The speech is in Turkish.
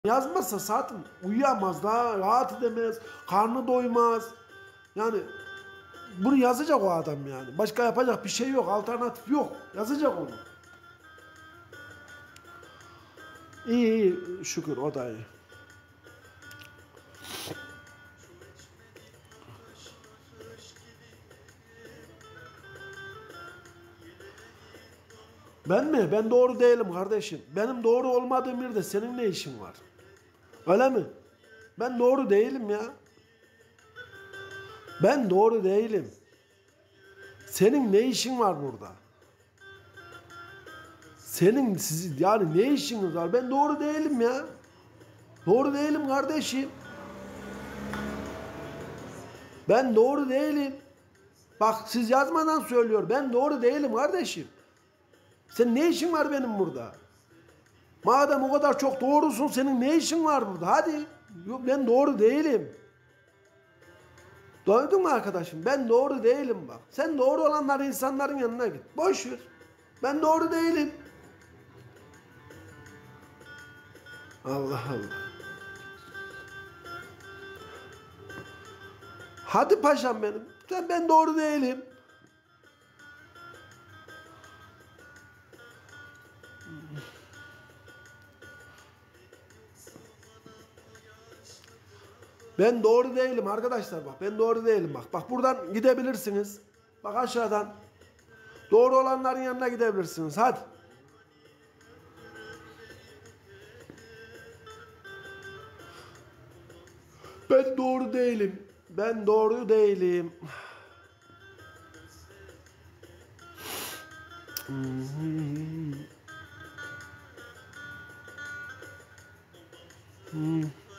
Yazmazsa zaten uyuyamaz, daha rahat edemez, karnı doymaz. Yani bunu yazacak o adam yani. Başka yapacak bir şey yok, alternatif yok. Yazacak onu. İyi iyi şükür o da iyi. Ben mi? Ben doğru değilim kardeşim. Benim doğru olmadığım yerde senin ne işin var? Öyle mi? Ben doğru değilim ya. Ben doğru değilim. Senin ne işin var burada? Yani ne işiniz var? Ben doğru değilim ya. Doğru değilim kardeşim. Ben doğru değilim. Bak siz yazmadan söylüyor. Ben doğru değilim kardeşim. Sen ne işin var benim burada? Madem o kadar çok doğrusun senin ne işin var burada? Hadi. Yok ben doğru değilim. Duydun mu arkadaşım? Ben doğru değilim bak. Sen doğru olanların insanların yanına git. Boş ver. Ben doğru değilim. Allah Allah. Hadi paşam benim. Ben doğru değilim. Ben doğru değilim arkadaşlar bak. Ben doğru değilim bak. Bak buradan gidebilirsiniz. Bak aşağıdan. Doğru olanların yanına gidebilirsiniz. Hadi. Ben doğru değilim. Ben doğru değilim. Hmm.